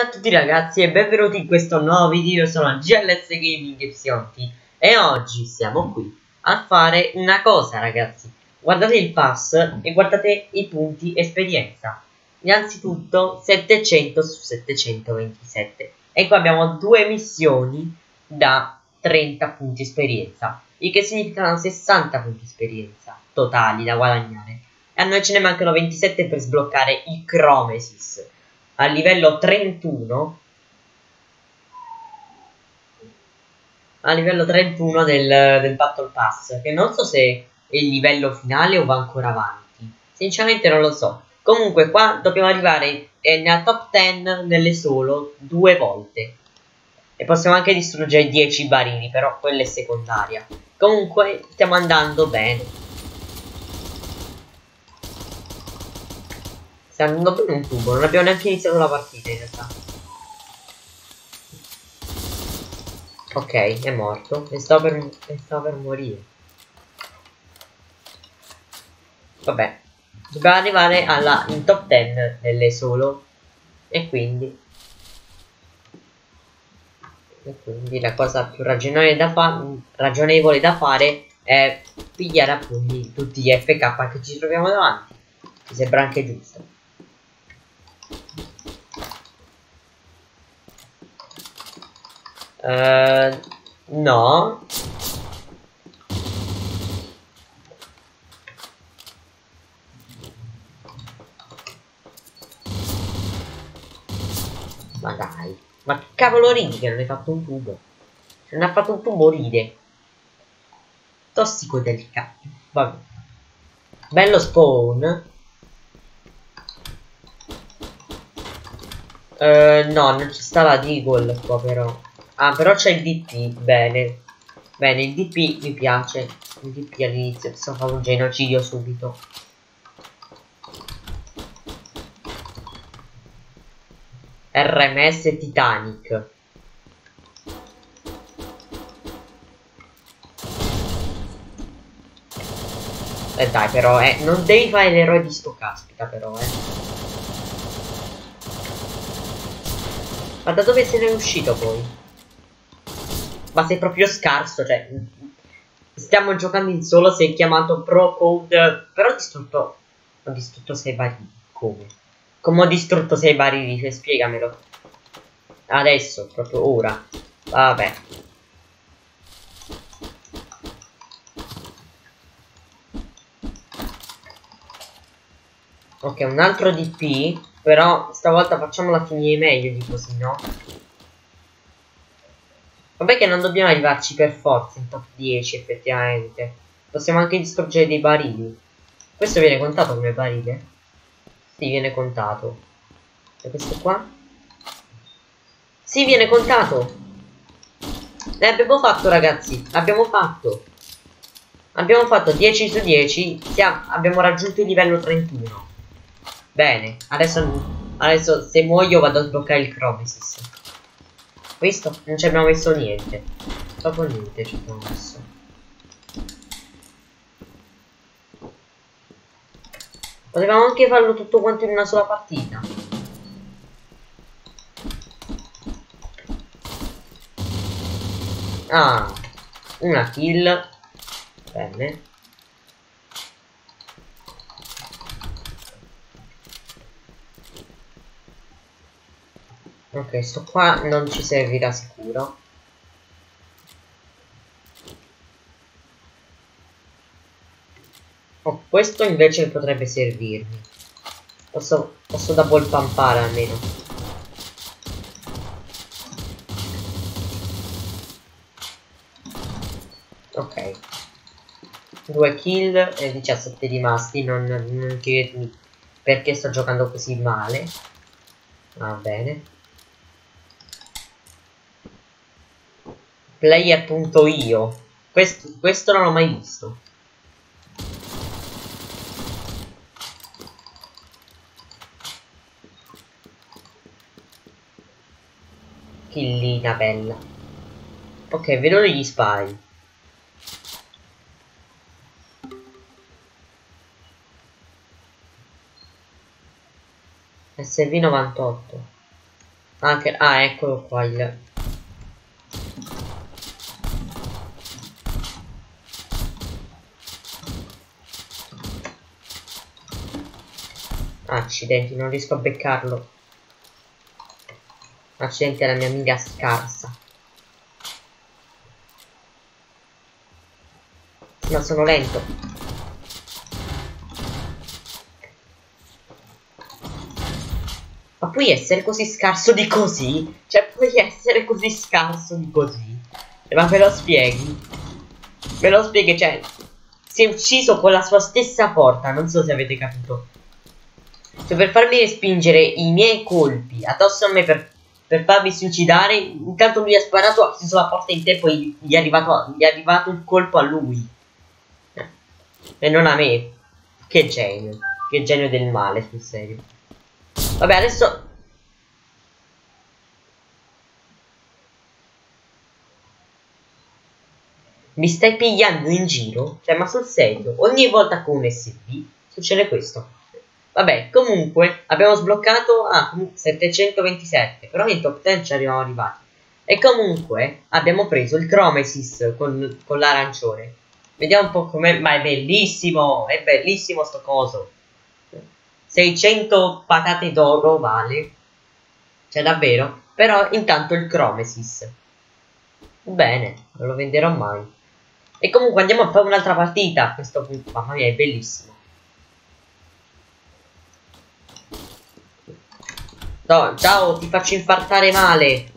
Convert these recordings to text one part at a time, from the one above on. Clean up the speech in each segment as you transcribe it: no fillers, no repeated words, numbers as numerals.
a tutti ragazzi e benvenuti in questo nuovo video. Io sono GLS Gaming Epsionti e oggi siamo qui a fare una cosa ragazzi. Guardate il pass e guardate i punti esperienza. Innanzitutto 700 su 727 e qua abbiamo due missioni da 30 punti esperienza, il che significano 60 punti esperienza totali da guadagnare. E a noi ce ne mancano 27 per sbloccare i Chromesis a livello 31, del Battle Pass, che non so se è il livello finale o va ancora avanti, sinceramente non lo so. Comunque qua dobbiamo arrivare nella top 10 nelle solo 2 volte e possiamo anche distruggere 10 barili, però quella è secondaria. Comunque stiamo andando bene. Sta andando bene un tubo, non abbiamo neanche iniziato la partita in realtà. Ok, è morto e stavo per morire. Vabbè, dobbiamo arrivare in top 10 nelle solo. E quindi la cosa più ragionevole da fare è pigliare appunto tutti gli FK che ci troviamo davanti. Mi sembra anche giusto. No. Ma dai. Ma che cavolo ridi che non hai fatto un tubo? Se non ha fatto un tubo ride. Tossico del cazzo. Vabbè. Bello spawn. No, non ci sta la Deagle qua però. Ah, però c'è il DP. Bene. Bene, il DP mi piace. Il DP all'inizio. Sto facendo un genocidio subito. RMS Titanic. Dai però, non devi fare l'eroe di sto caspita però, Ma da dove se ne è uscito poi? Ma sei proprio scarso, cioè. Stiamo giocando in solo, sei chiamato Pro Code. Però ho distrutto 6 barili. Come? Come ho distrutto 6 barili? Cioè, spiegamelo. Adesso, proprio ora. Vabbè. Ok, un altro DP. Però stavolta facciamola finire meglio di così, no? Vabbè che non dobbiamo arrivarci per forza in top 10 effettivamente. Possiamo anche distruggere dei barili. Questo viene contato come barile? Sì, viene contato. E questo qua? Sì, viene contato. Abbiamo fatto ragazzi. Abbiamo fatto 10 su 10. Abbiamo raggiunto il livello 31. Bene. Adesso se muoio vado a sbloccare il Chromesis. Visto? Non ci abbiamo messo niente. Proprio niente ci abbiamo messo. Potevamo anche farlo tutto quanto in una sola partita. Ah, una kill. Bene. Ok, sto qua non ci servirà sicuro. Oh, questo invece potrebbe servirmi. Posso double pumpare almeno. Ok. 2 kill e 17 rimasti. Non chiedermi perché sto giocando così male. Va bene. Player.io. Questo non l'ho mai visto. Killina bella. Ok, vedo degli spari. SV98. Anche... Ah, eccolo qua il... Accidenti, non riesco a beccarlo. Accidenti, è la mia amica scarsa. Ma sono lento. Ma puoi essere così scarso di così? Cioè, puoi essere così scarso di così? Ma me lo spieghi? Me lo spieghi, cioè... Si è ucciso con la sua stessa porta, non so se avete capito. Cioè, per farmi respingere i miei colpi addosso a me per farmi suicidare, intanto lui ha sparato, ha chiuso la porta in tempo e gli è arrivato un colpo a lui. E non a me. Che genio. Che genio del male, sul serio. Vabbè, adesso... Mi stai pigliando in giro? Cioè, ma sul serio, ogni volta con un SB succede questo. Vabbè, comunque, abbiamo sbloccato 727, però in top 10 ci arriviamo arrivati. E comunque, abbiamo preso il Chromesis con l'arancione. Vediamo un po' com'è, ma è bellissimo sto coso. 600 patate d'oro vale. Cioè, davvero. Però, intanto il Chromesis. Bene, non lo venderò mai. E comunque andiamo a fare un'altra partita a questo punto. Mamma mia, è bellissimo. No, ciao, ti faccio infartare male.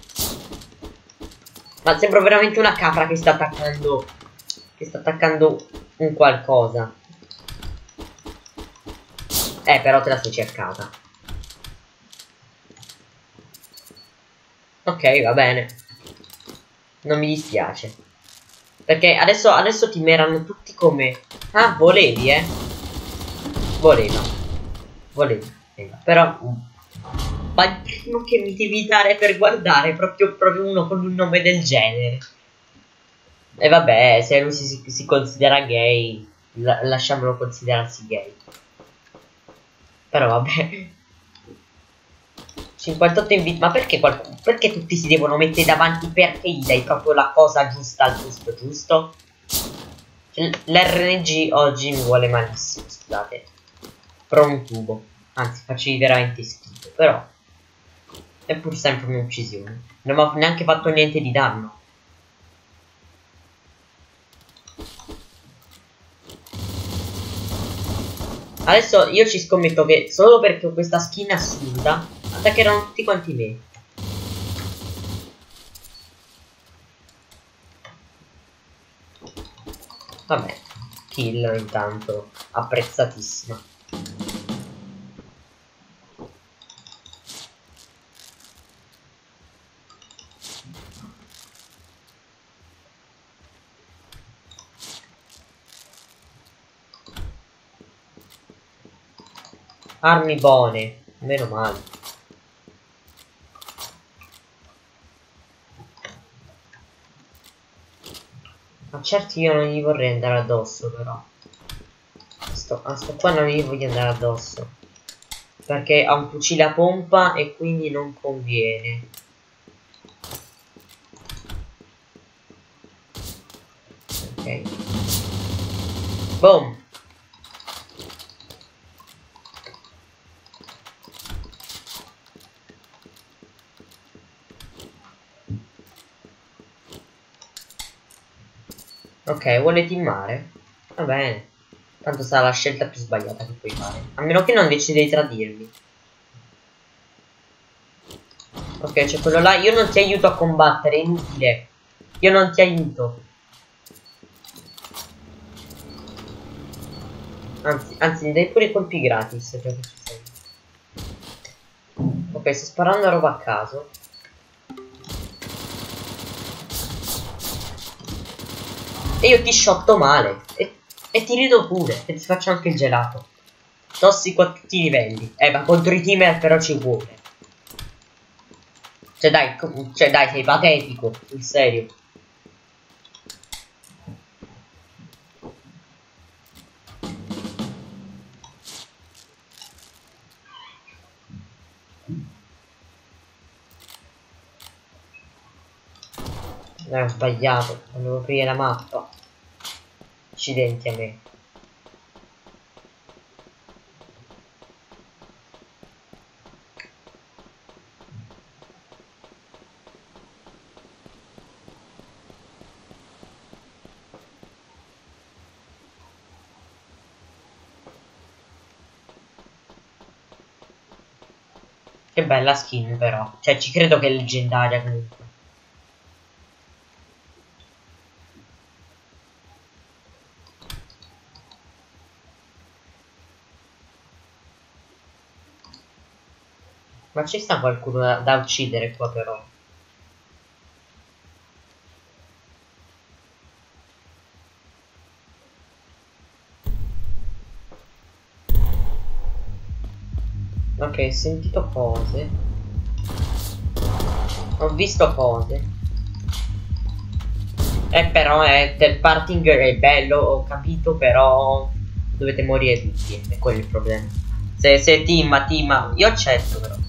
Ma sembro veramente una capra che sta attaccando. Che sta attaccando un qualcosa. Però te la sei cercata. Ok, va bene. Non mi dispiace. Perché adesso ti merano tutti come... Ah, volevi, Voleva. Volevi. Però... Ma il primo che mi devi dare per guardare è proprio uno con un nome del genere. E vabbè, se lui si considera gay, lasciamolo considerarsi gay. Però vabbè. 58 inviti. Ma perché tutti si devono mettere davanti? Perché gli dai proprio la cosa giusta al giusto, giusto? Cioè, l'RNG oggi mi vuole malissimo, scusate. Pro un tubo. Anzi, faccio veramente schifo, però è pur sempre un'uccisione. Non ho neanche fatto niente di danno. Adesso io ci scommetto che solo perché ho questa skin assurda attaccheranno tutti quanti me. Vabbè, kill intanto, apprezzatissima. Armi buone, meno male. Ma certo io non gli vorrei andare addosso però. A sto qua non gli voglio andare addosso. Perché ha un fucile a pompa e quindi non conviene. Ok. Boom. Ok, vuole teamare? Va bene. Tanto sarà la scelta più sbagliata che puoi fare. A meno che non decidi di tradirmi. Ok, c'è quello là. Io non ti aiuto a combattere, è inutile. Io non ti aiuto. Anzi, mi dai pure i colpi gratis. Già che ci sei. Ok, sto sparando roba a caso. E io ti shotto male. E ti rido pure. E ti faccio anche il gelato. Tossico a tutti i livelli. Ma contro i teamer però ci vuole. Cioè dai, sei patetico. Sul serio. Ho sbagliato, dovevo aprire la mappa. Accidenti a me. Che bella skin però. Cioè ci credo che è leggendaria comunque. Ma ci sta qualcuno da uccidere qua però. Ok, ho sentito cose. Ho visto cose. Però del parting è bello, ho capito, però dovete morire tutti, è quello il problema. Se team, io accetto però.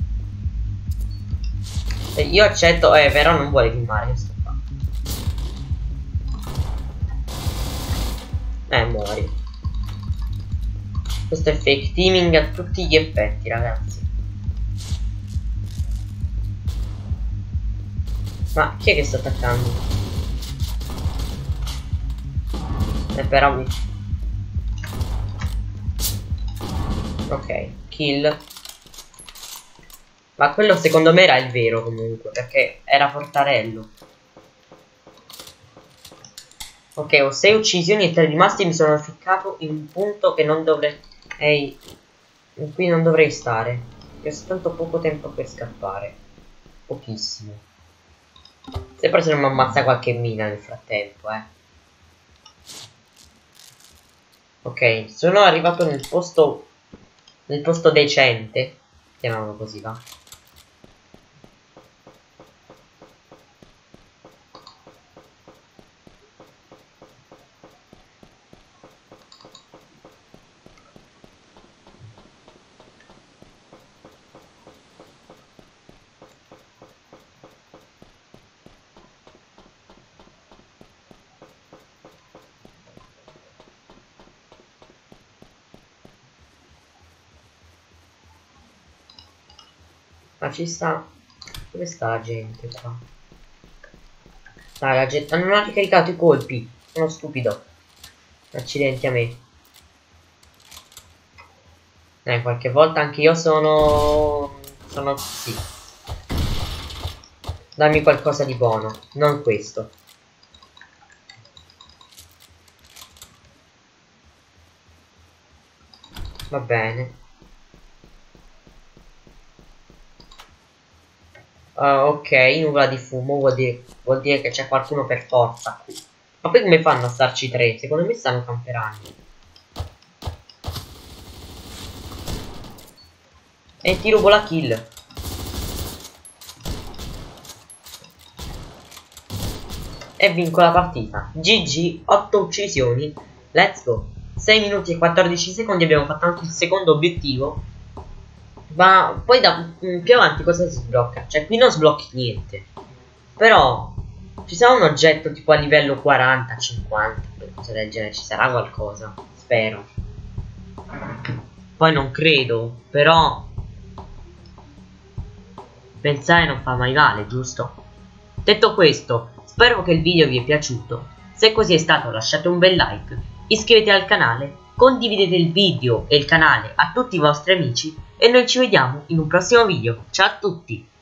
Io accetto, però non vuole teamare, che sto qua. Muori. Questo è fake teaming a tutti gli effetti, ragazzi. Ma chi è che sta attaccando? Però mi... Ok, kill. Ma quello secondo me era il vero comunque, perché era Fortarello. Ok, ho 6 uccisioni e 3 rimasti e mi sono ficcato in un punto che non dovrei... in cui non dovrei stare. Che ho soltanto poco tempo per scappare. Pochissimo. Sempre se non mi ammazza qualche mina nel frattempo, Ok, sono arrivato nel posto decente. Chiamiamolo così, va. Ma ci sta... Dove sta la gente qua? Dai, la gente... non ha ricaricato i colpi. Sono stupido. Accidenti a me. Qualche volta anche io sono... sì. Dammi qualcosa di buono. Non questo. Va bene. Ok, nuvola di fumo vuol dire che c'è qualcuno per forza qui. Ma poi come fanno a starci tre? Secondo me stanno camperando. E ti rubo la kill. E vinco la partita. GG, 8 uccisioni. Let's go. 6 minuti e 14 secondi. Abbiamo fatto anche il secondo obiettivo. Ma poi più avanti cosa si sblocca? Cioè qui non sblocchi niente. Però ci sarà un oggetto tipo a livello 40, 50, qualcosa del genere. Ci sarà qualcosa. Spero. Poi non credo. Però pensare non fa mai male, giusto? Detto questo, spero che il video vi è piaciuto. Se così è stato lasciate un bel like, iscrivetevi al canale, condividete il video e il canale a tutti i vostri amici e noi ci vediamo in un prossimo video. Ciao a tutti!